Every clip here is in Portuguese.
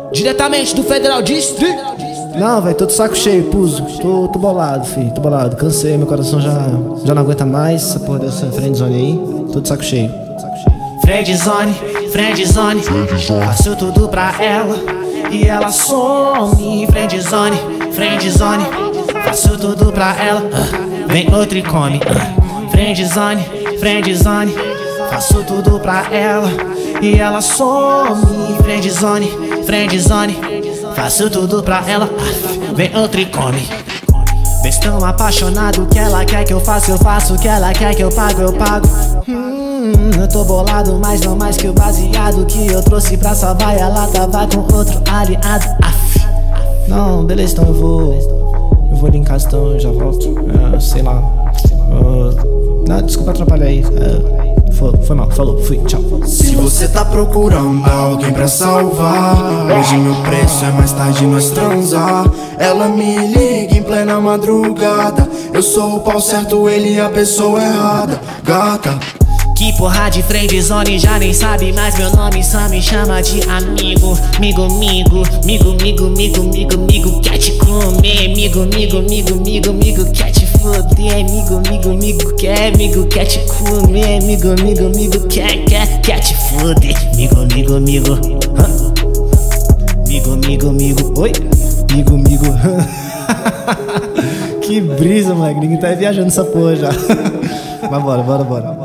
Diretamente do Federal District. Não, velho, tô de saco cheio, puso. Tô bolado, filho, tô bolado. Cansei, meu coração já não aguenta mais essa porra dessa friendzone aí. Tô de saco cheio. Friendzone, friendzone, faço tudo pra ela e ela some. Friendzone, friendzone, faço tudo pra ela, vem outro e come. Friendzone, friendzone, faço tudo pra ela e ela some. Friendzone, friendzone, faço tudo pra ela, vem outro e come. Vês tão apaixonado que ela quer que eu faço, que ela quer que eu pago, eu pago. Eu tô bolado, mas não mais que o baseado que eu trouxe pra salvar. Ela tava com outro aliado. Não, beleza, então eu vou ali em casa, então eu já volto. Sei lá. Não, desculpa atrapalhar aí. Foi mal, falou, fui, tchau. Se você tá procurando alguém pra salvar, hoje meu preço é mais tarde nós transar. Ela me liga em plena madrugada, eu sou o pau certo, ele a pessoa errada. Gata, que porra de friendzone, já nem sabe mais meu nome, só me chama de amigo. Migo, quer te comer. Migo, quer te foder. Migo, quer te comer. Migo, quer te foder. Migo, oi? Migo. Que brisa, moleque, ninguém tá viajando essa porra já. Mas bora.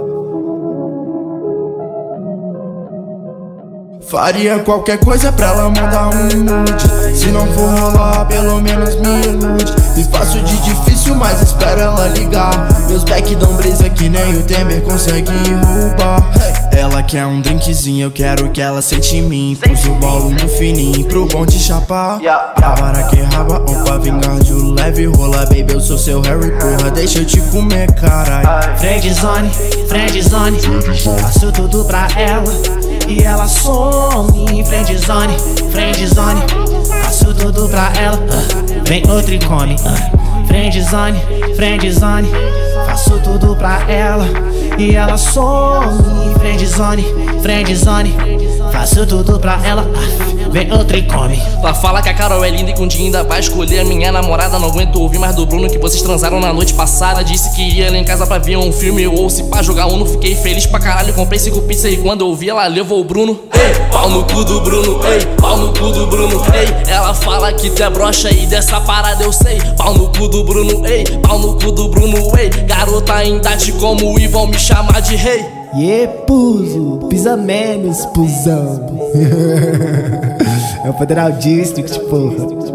faria qualquer coisa pra ela mandar um nude. Se não for rolar, pelo menos me ilude. Me faço de difícil, mas espero ela ligar. Meus back dão brisa que nem o Temer consegue roubar. Ela quer um drinkzinho, eu quero que ela sente em mim. Pus o bolo no fininho pro bom de chapar. Para que raba, opa, vingar de leve. Rola, baby, eu sou seu Harry, porra, deixa eu te comer, carai. Friendzone, faço tudo pra ela e ela some. Friendzone, faço tudo pra ela, vem outro e come. Friendzone, faço tudo pra ela e ela some. Friendzone, faço tudo pra ela, vem outro e come. Ela fala que a Carol é linda e que um dia ainda vai escolher a minha namorada. Não aguento ouvir mais do Bruno que vocês transaram na noite passada. Disse que ia lá em casa pra ver um filme ou se pra jogar Uno. Fiquei feliz pra caralho, comprei 5 pizzas e quando eu vi ela levou o Bruno. Ei, pau no cu do Bruno, ei, pau no cu do Bruno, ei. Ela fala que tu é broxa e dessa parada eu sei. Pau no cu do Bruno, ei, pau no cu do Bruno, ei. Garota ainda te como e vão me chamar de rei. Puso, pisa menos, pusão. É o Federal District, porra.